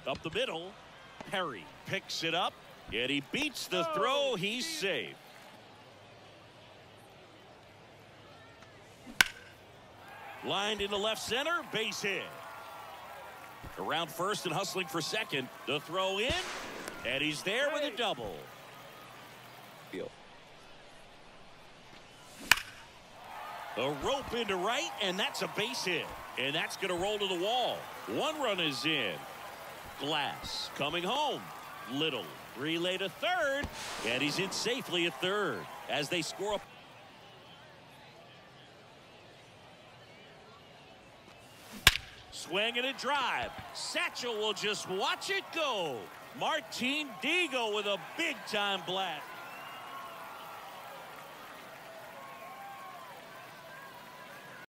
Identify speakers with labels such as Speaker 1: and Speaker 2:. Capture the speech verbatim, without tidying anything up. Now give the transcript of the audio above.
Speaker 1: Up the middle, Perry picks it up, and he beats the throw. He's safe. Lined into left center, base hit. Around first and hustling for second. The throw in, and he's there with a double. A rope into right, and that's a base hit. And that's going to roll to the wall. One run is in. Glass coming home. Little relay to third, and he's in safely at third as they score up. Swing and a drive. Satchel will just watch it go. Martín Dihigo with a big-time blast.